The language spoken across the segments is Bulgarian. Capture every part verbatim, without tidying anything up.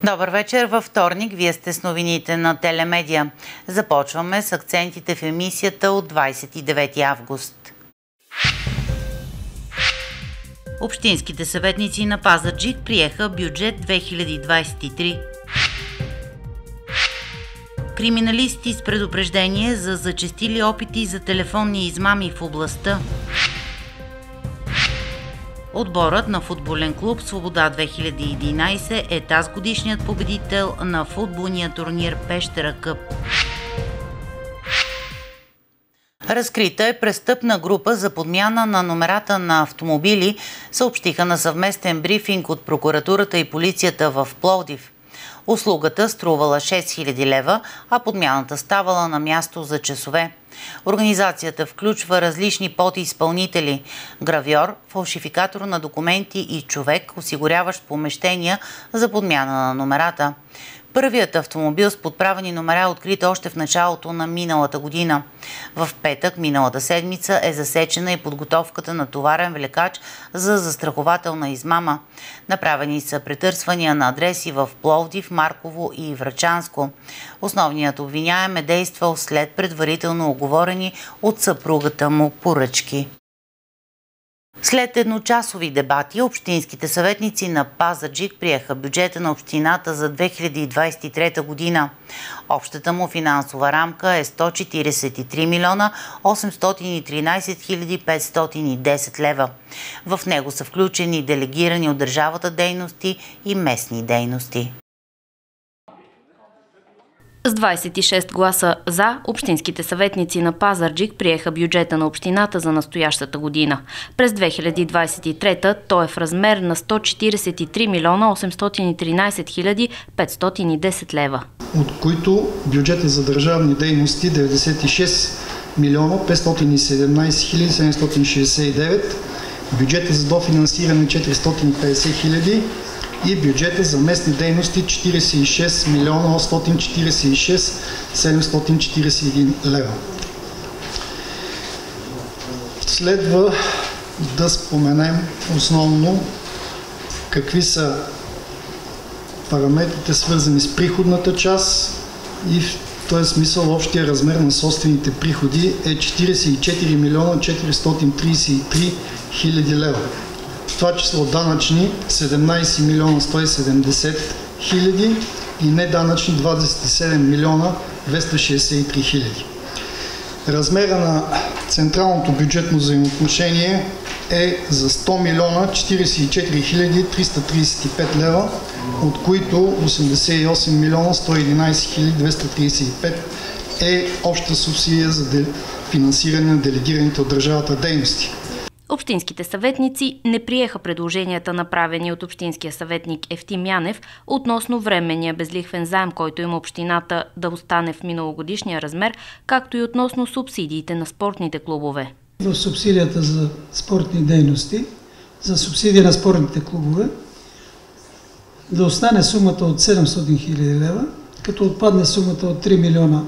Добър вечер. Във вторник вие сте с новините на Телемедия. Започваме с акцентите в емисията от двадесет и девети август. Общинските съветници на Пазарджик приеха бюджет две хиляди двадесет и три. Криминалисти с предупреждение за зачестили опити за телефонни измами в областта. Отборът на футболен клуб Свобода две хиляди и единадесет е тази годишният победител на футболния турнир Пещера Къп. Разкрита е престъпна група за подмяна на номерата на автомобили, съобщиха на съвместен брифинг от прокуратурата и полицията в Пловдив. Услугата струвала шест хиляди лева, а подмяната ставала на място за часове. Организацията включва различни подизпълнители – гравьор, фалшификатор на документи и човек, осигуряващ помещения за подмяна на номерата. Първият автомобил с подправени номера е открит още в началото на миналата година. В петък, миналата седмица, е засечена и подготовката на товарен влекач за застрахователна измама. Направени са претърсвания на адреси в Пловдив, Марково и Врачанско. Основният обвиняем е действал след предварително уговорени от съпругата му поръчки. След едночасови дебати, общинските съветници на Пазарджик приеха бюджета на общината за две хиляди двадесет и трета година. Общата му финансова рамка е сто четиридесет и три милиона осемстотин и тринадесет хиляди петстотин и десет лева. В него са включени делегирани от държавата дейности и местни дейности. С двадесет и шест гласа за, общинските съветници на Пазарджик приеха бюджета на общината за настоящата година. През две хиляди двадесет и трета той е в размер на сто четиридесет и три милиона осемстотин и тринадесет хиляди петстотин и десет лева. От които бюджети за държавни дейности деветдесет и шест милиона петстотин и седемнадесет хиляди седемстотин шестдесет и девет, бюджета за дофинансиране четиристотин и петдесет хиляди и бюджета за местни дейности четиридесет и шест милиона осемстотин четиридесет и шест хиляди седемстотин четиридесет и един лева. Следва да споменем основно какви са параметрите, свързани с приходната част, и в този смисъл общия размер на собствените приходи е четиридесет и четири милиона четиристотин тридесет и три хиляди лева. В това число данъчни седемнадесет милиона сто и седемдесет хиляди и неданъчни двадесет и седем милиона двеста шестдесет и три хиляди. Размера на централното бюджетно взаимоотношение е за сто милиона четиридесет и четири хиляди триста тридесет и пет лева, от които осемдесет и осем милиона сто и единадесет хиляди двеста тридесет и пет е обща субсидия за финансиране на делегираните от държавата дейности. Общинските съветници не приеха предложенията, направени от общинския съветник Евтим Янев относно временния безлихвен заем, който има общината, да остане в миналогодишния размер, както и относно субсидиите на спортните клубове. В субсидията за спортни дейности, за субсидия на спортните клубове, да остане сумата от седемстотин хиляди лева, като отпадне сумата от три милиона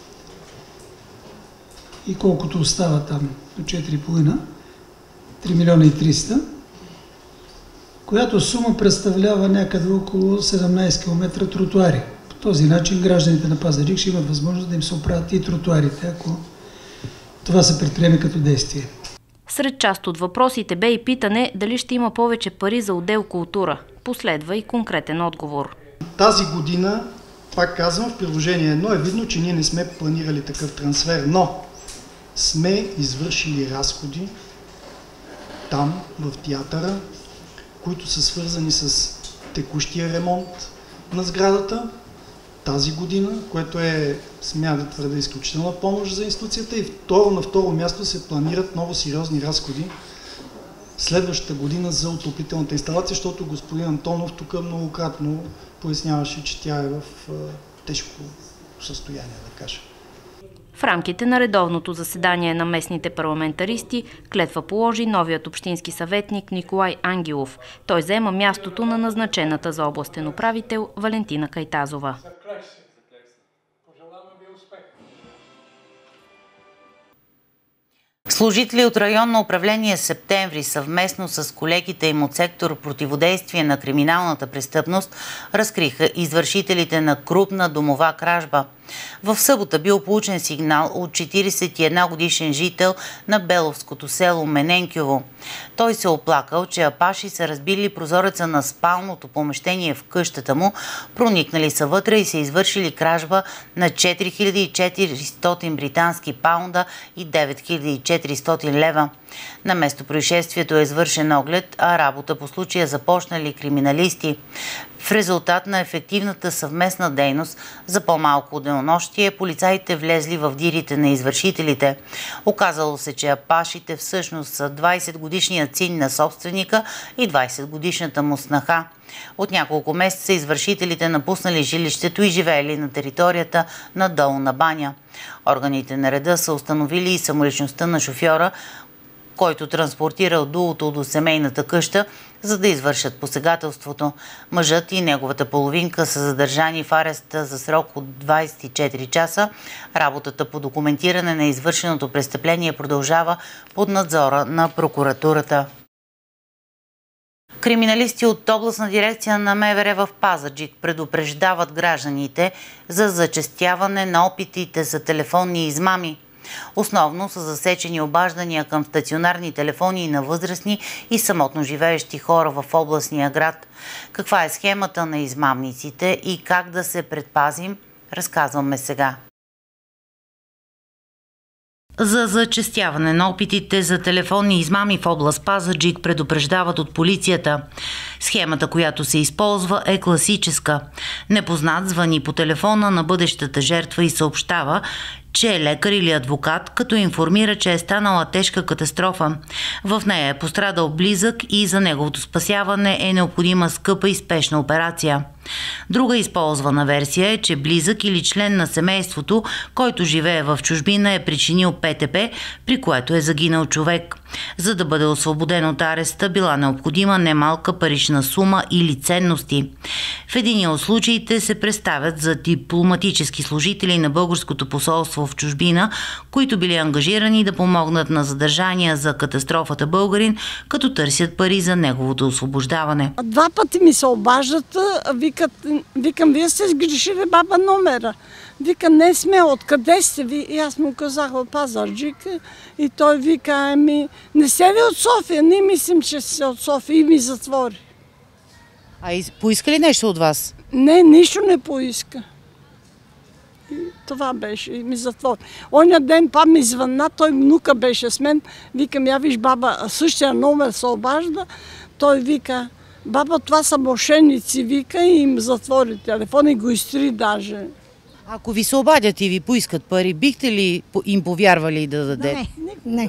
и колкото остава там до четири и половина, три милиона и триста, която сума представлява някъде около седемнадесет километра тротуари. По този начин гражданите на Пазарджик ще имат възможност да им се оправят и тротуарите, ако това се предприеме като действие. Сред част от въпросите бе и питане дали ще има повече пари за отдел култура. Последва и конкретен отговор. Тази година, пак казвам, в приложение едно е видно, че ние не сме планирали такъв трансфер, но сме извършили разходи там, в театъра, които са свързани с текущия ремонт на сградата тази година, което е, смея да твърда, изключителна помощ за институцията, и второ, на второ място се планират много сериозни разходи следващата година за отоплителната инсталация, защото господин Антонов тук многократно поясняваше, че тя е в тежко състояние, да кажа. В рамките на редовното заседание на местните парламентаристи клетва положи новият общински съветник Николай Ангелов. Той заема мястото на назначената за областен управител Валентина Кайтазова. Служители от районно управление Септември съвместно с колегите им от сектор противодействие на криминалната престъпност разкриха извършителите на крупна домова кражба. В събота бил получен сигнал от четиридесет и една годишен жител на Беловското село Мененкьово. Той се оплакал, че апаши са разбили прозореца на спалното помещение в къщата му, проникнали са вътре и са извършили кражба на четири хиляди и четиристотин британски паунда и девет хиляди и четиристотин лева. На место происшествието е извършен оглед, а работа по случая започнали криминалисти. В резултат на ефективната съвместна дейност за по-малко от денонощие, полицаите влезли в дирите на извършителите. Оказало се, че апашите всъщност са двайсет годишният син на собственика и двайсет годишната му снаха. От няколко месеца извършителите напуснали жилището и живеели на територията на Долна баня. Органите на реда са установили и самоличността на шофьора, който транспортирал дулото до семейната къща, за да извършат посегателството. Мъжът и неговата половинка са задържани в ареста за срок от двайсет и четири часа. Работата по документиране на извършеното престъпление продължава под надзора на прокуратурата. Криминалисти от областна дирекция на МВР в Пазарджик предупреждават гражданите за зачестяване на опитите за телефонни измами. Основно са засечени обаждания към стационарни телефони на възрастни и самотно живеещи хора в областния град. Каква е схемата на измамниците и как да се предпазим, разказваме сега. За зачестяване на опитите за телефонни измами в област Пазарджик предупреждават от полицията. Схемата, която се използва, е класическа. Непознат звъни по телефона на бъдещата жертва и съобщава, че е лекар или адвокат, като информира, че е станала тежка катастрофа. В нея е пострадал близък и за неговото спасяване е необходима скъпа и спешна операция. Друга използвана версия е, че близък или член на семейството, който живее в чужбина, е причинил ПТП, при което е загинал човек. За да бъде освободен от ареста, била необходима немалка парична сума или ценности. В единия от случаите се представят за дипломатически служители на българското посолство в чужбина, които били ангажирани да помогнат на задържания за катастрофата българин, като търсят пари за неговото освобождаване. Два пъти ми се обаждат, викат, викам, вие сте сгрешили баба номера. Вика, не сме, откъде сте ви? И аз му казах от Пазарджик. И той вика, ами, не сте ли от София? Не мислим, че сте от София. И ми затвори. А и поиска ли нещо от вас? Не, нищо не поиска. И това беше. И ми затвори. Оня ден па ми звънна, той внука беше с мен. Викам, я виж, баба, същия номер се обажда. Той вика, баба, това са мошенници, вика, и им затвори телефон и го изтри даже. Ако ви се обадят и ви поискат пари, бихте ли им повярвали да дадете? Не, не.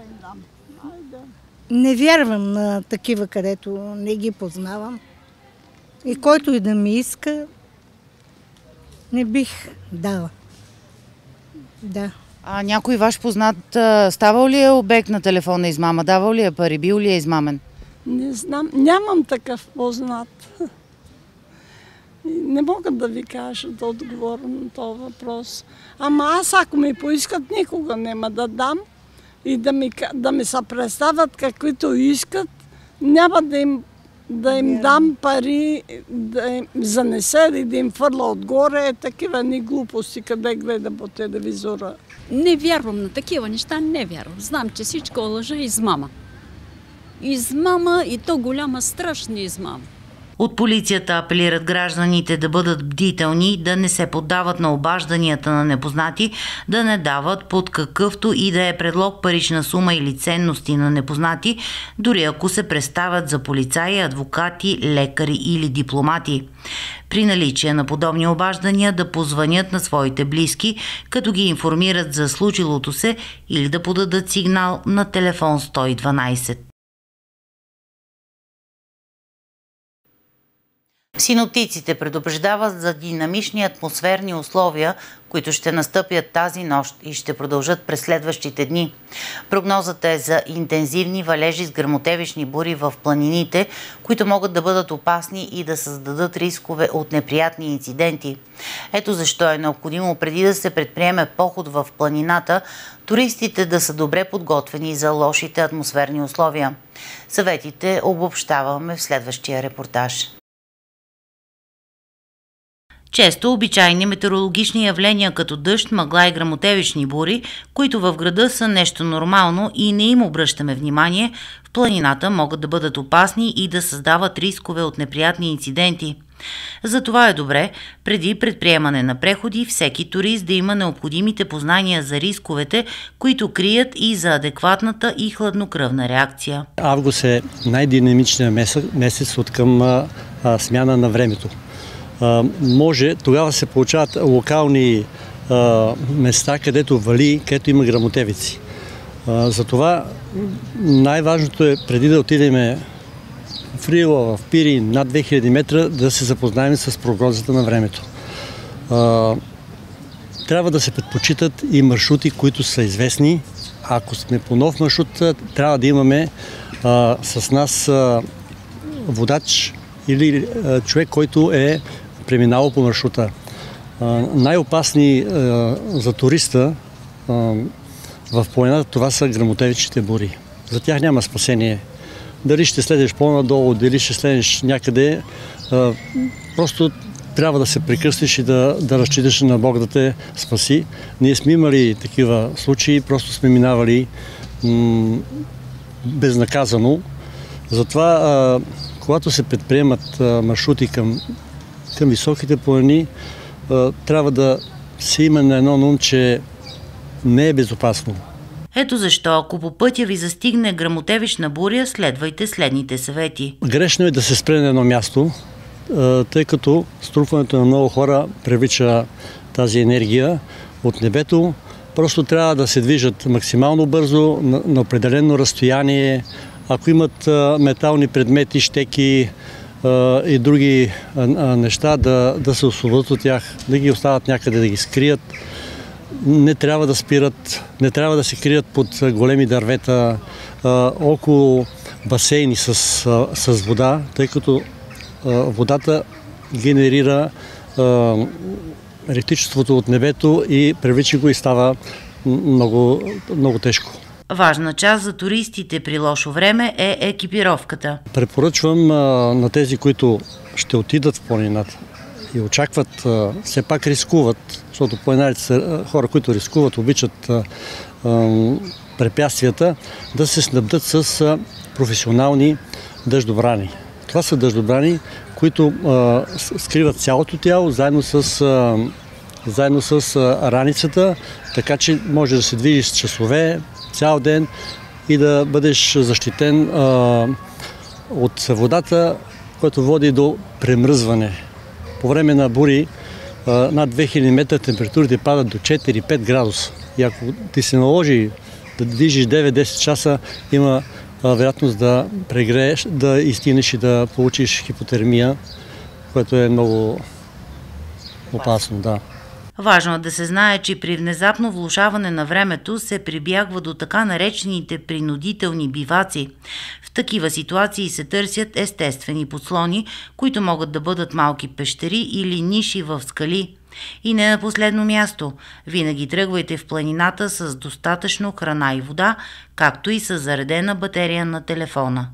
Не вярвам на такива, където не ги познавам. И който и да ми иска, не бих дала. Да. А някой ваш познат ставал ли е обект на телефонна измама? Давал ли е пари? Бил ли е измамен? Не знам. Нямам такъв познат. Не мога да ви кажа да отговоря на този въпрос. Ама аз, ако ми поискат, никога няма да дам и да ми, да ми се представят каквито искат, няма да им, да им дам пари, да им занесе и да им фърля отгоре. Такива ни глупости, къде гледа по телевизора. Не вярвам на такива неща, не вярвам. Знам, че всичко лъжа и измама. Измама и то голяма, страшна измама. От полицията апелират гражданите да бъдат бдителни, да не се поддават на обажданията на непознати, да не дават под какъвто и да е предлог парична сума или ценности на непознати, дори ако се представят за полицаи, адвокати, лекари или дипломати. При наличие на подобни обаждания да позвънят на своите близки, като ги информират за случилото се или да подадат сигнал на телефон сто и дванайсет. Синоптиците предупреждават за динамични атмосферни условия, които ще настъпят тази нощ и ще продължат през следващите дни. Прогнозата е за интензивни валежи с гръмотевични бури в планините, които могат да бъдат опасни и да създадат рискове от неприятни инциденти. Ето защо е необходимо преди да се предприеме поход в планината, туристите да са добре подготвени за лошите атмосферни условия. Съветите обобщаваме в следващия репортаж. Често обичайни метеорологични явления като дъжд, мъгла и гръмотевични бури, които в града са нещо нормално и не им обръщаме внимание, в планината могат да бъдат опасни и да създават рискове от неприятни инциденти. Затова е добре, преди предприемане на преходи, всеки турист да има необходимите познания за рисковете, които крият и за адекватната и хладнокръвна реакция. Август е най-динамичният месец, месец от към а, а, смяна на времето. Uh, може, тогава се получават локални uh, места, където вали, където има гръмотевици. Uh, затова най-важното е, преди да отидем в Рила, в Пирин, над две хиляди метра, да се запознаем с прогнозата на времето. Uh, трябва да се предпочитат и маршрути, които са известни. Ако сме по нов маршрут, трябва да имаме uh, с нас uh, водач или uh, човек, който е преминало по маршрута. Най-опасни за туриста в планината това са гръмотевичните бури. За тях няма спасение. Дали ще следеш по-надолу, дали ще следеш някъде, просто трябва да се прекръстиш и да, да разчиташ на Бог да те спаси. Ние сме имали такива случаи, просто сме минавали м- безнаказано. Затова, когато се предприемат маршрути към към високите планини, трябва да се има на едно ум, че не е безопасно. Ето защо, ако по пътя ви застигне гръмотевична буря, следвайте следните съвети. Грешно е да се спре на едно място, тъй като струпването на много хора привлича тази енергия от небето. Просто трябва да се движат максимално бързо, на определено разстояние. Ако имат метални предмети, щеки, и други неща, да, да се освободят от тях, да ги оставят някъде, да ги скрият. Не трябва да спират, не трябва да се крият под големи дървета, около басейни с, с вода, тъй като водата генерира електричеството от небето и привлича го и става много, много тежко. Важна част за туристите при лошо време е екипировката. Препоръчвам а, на тези, които ще отидат в планината и очакват, а, все пак рискуват, защото планинарите са а, хора, които рискуват, обичат а, а, препятствията, да се снабдят с а, професионални дъждобрани. Това са дъждобрани, които а, скриват цялото тяло, заедно с, а, заедно с а, раницата, така че може да се движиш с часове, цял ден и да бъдеш защитен а, от водата, което води до премръзване. По време на бури а, над две хиляди метра температурите падат до четири-пет градуса. И ако ти се наложи да движиш девет-десет часа, има а, вероятност да прегрееш, да изтинеш и да получиш хипотермия, което е много опасно. Да. Важно е да се знае, че при внезапно влошаване на времето се прибягва до така наречените принудителни биваци. В такива ситуации се търсят естествени подслони, които могат да бъдат малки пещери или ниши в скали. И не на последно място, винаги тръгвайте в планината с достатъчно храна и вода, както и с заредена батерия на телефона.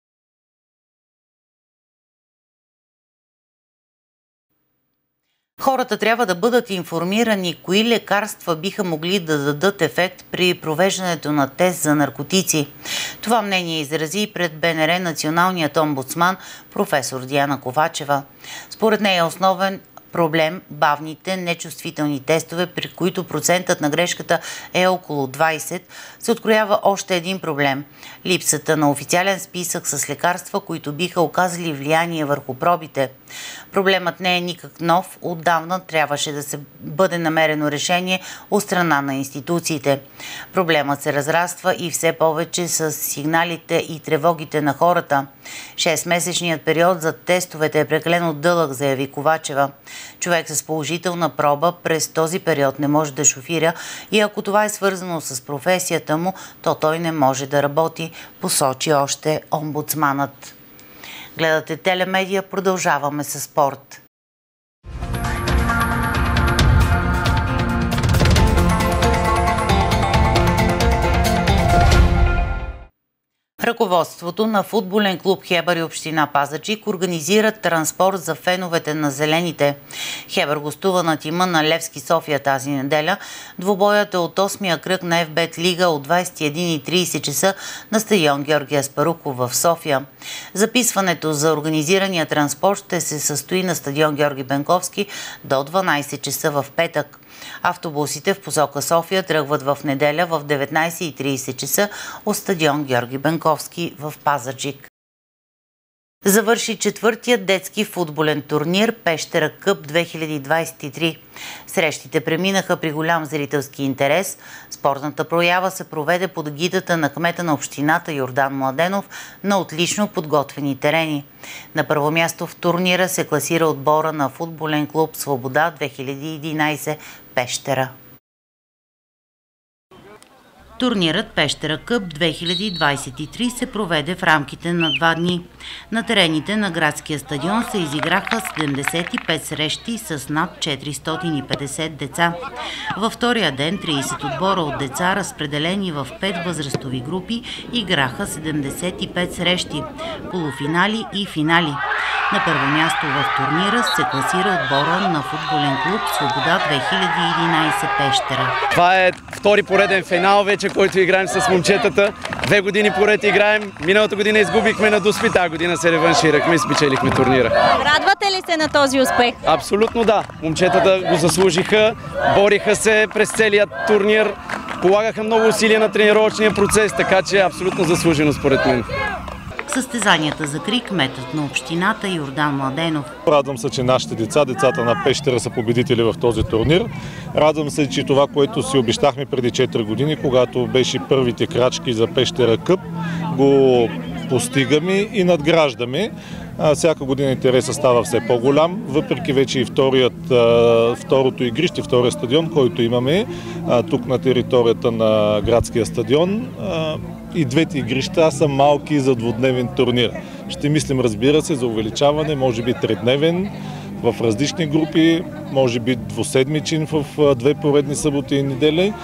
Хората трябва да бъдат информирани кои лекарства биха могли да дадат ефект при провеждането на тест за наркотици. Това мнение изрази пред БНР националният омбудсман професор Диана Ковачева. Според нея основен проблем бавните, нечувствителни тестове, при които процентът на грешката е около двайсет, се откроява още един проблем – липсата на официален списък с лекарства, които биха оказали влияние върху пробите. Проблемът не е никак нов, отдавна трябваше да се бъде намерено решение от страна на институциите. Проблемът се разраства и все повече с сигналите и тревогите на хората. Шестмесечният период за тестовете е прекалено дълъг, заяви Ковачева. Човек с положителна проба през този период не може да шофира и ако това е свързано с професията му, то той не може да работи, посочи още омбудсманът. Гледате Телемедия, продължаваме с спорт. Ръководството на футболен клуб Хебър и община Пазарджик организират транспорт за феновете на зелените. Хебър гостува на тима на Левски София тази неделя. Двубоят е от осмия кръг на Еф Бет Лига от двадесет и една и тридесет часа на стадион Георги Аспарухов в София. Записването за организирания транспорт ще се състои на стадион Георги Бенковски до дванадесет часа в петък. Автобусите в посока София тръгват в неделя в деветнадесет и тридесет часа от стадион Георги Бенковски в Пазарджик. Завърши четвъртият детски футболен турнир Пещера Къп две хиляди двадесет и три. Срещите преминаха при голям зрителски интерес. Спортната проява се проведе под гидата на кмета на общината Йордан Младенов на отлично подготвени терени. На първо място в турнира се класира отбора на футболен клуб Свобода две хиляди и единадесет Пещера. Турнирът Пещера Къп две хиляди двадесет и три се проведе в рамките на два дни. На терените на градския стадион се изиграха седемдесет и пет срещи с над четиристотин и петдесет деца. Във втория ден тридесет отбора от деца, разпределени в пет възрастови групи, играха седемдесет и пет срещи, полуфинали и финали. На първо място в турнира се класира отбора на футболен клуб Свобода две хиляди и единадесет Пещера. Това е втори пореден финал вече, който играем с момчетата. Две години поред играем. Миналата година изгубихме на Дуспи, тази година се реванширахме и спечелихме турнира. Радвате ли се на този успех? Абсолютно да. Момчетата го заслужиха, бориха се през целият турнир, полагаха много усилия на тренировъчния процес, така че е абсолютно заслужено според мен. Състезанията закри кметът на общината Йордан Младенов. Радвам се, че нашите деца, децата на Пещера са победители в този турнир. Радвам се, че това, което си обещахме преди четири години, когато беше първите крачки за Пещера Къп, го постигаме и надграждаме. Всяка година интересът става все по-голям, въпреки вече и вторият, второто игрище, втория стадион, който имаме тук на територията на градския стадион. И двете игрища са малки за двудневен турнир. Ще мислим, разбира се, за увеличаване, може би тридневен, в различни групи, може би двуседмичен в две поредни съботи и недели,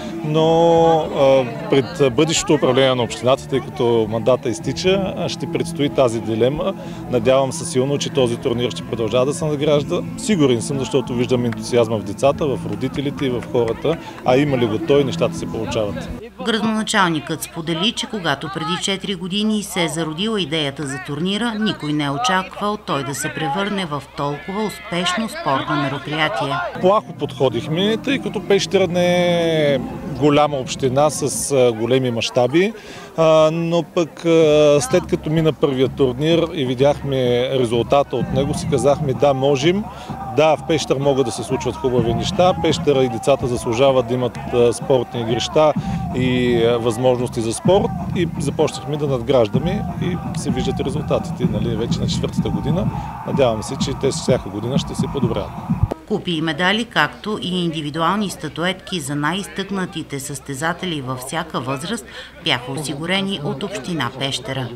но пред бъдещото управление на общината, тъй като мандата изтича, ще предстои тази дилема. Надявам се силно, че този турнир ще продължава да се надгражда. Сигурен съм, защото виждам ентусиазма в децата, в родителите и в хората, а има ли го той, нещата се получават. Градоначалникът сподели, че когато преди четири години се е зародила идеята за турнира, никой не е очаквал той да се превърне в толкова успешно спортно мероприятие. Плахо подходихме, тъй като Пещера не е голяма община с големи мащаби, но пък след като мина първия турнир и видяхме резултата от него, си казахме да, можем. Да, в Пещера могат да се случват хубави неща. Пещера и децата заслужават да имат спортни игрища и възможности за спорт. И започнахме да надграждаме и се виждат резултатите. Нали, вече на четвъртата година. Надявам се, че те всяка година ще се подобряват. Купи и медали, както и индивидуални статуетки за най-изтъкнатите състезатели във всяка възраст бяха осигурени от община Пещера.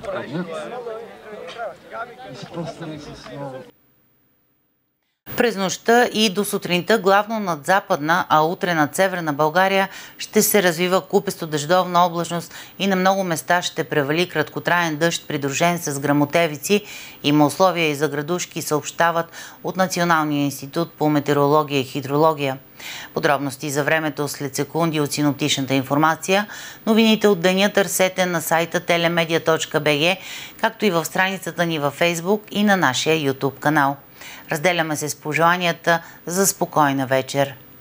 През нощта и до сутринта, главно над западна, а утре над северна България, ще се развива купесто дъждовна облачност и на много места ще превали краткотраен дъжд, придружен с гръмотевици. Има условия и за градушки, съобщават от Националния институт по метеорология и хидрология. Подробности за времето след секунди от синоптичната информация. Новините от деня търсете на сайта телемедия точка би джи, както и в страницата ни във Фейсбук и на нашия YouTube канал. Разделяме се с пожеланията за спокойна вечер.